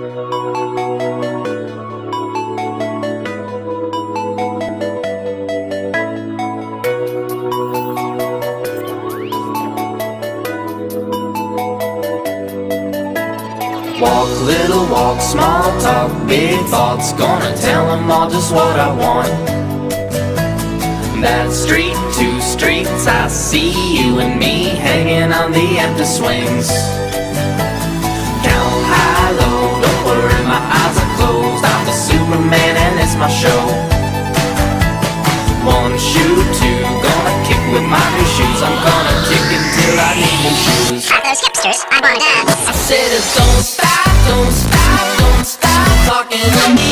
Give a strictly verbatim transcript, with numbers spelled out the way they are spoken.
Walk, little walk, small talk, big thoughts. Gonna tell them all just what I want. That street, two streets, I see you and me hanging on the empty swings. Count high, low, don't worry, my eyes are closed. I'm the Superman and it's my show. One shoe, two, gonna kick with my new shoes. I'm gonna kick until I need new shoes. At those hipsters, I wanna dance. I said, don't stop, don't stop, don't stop talking to me.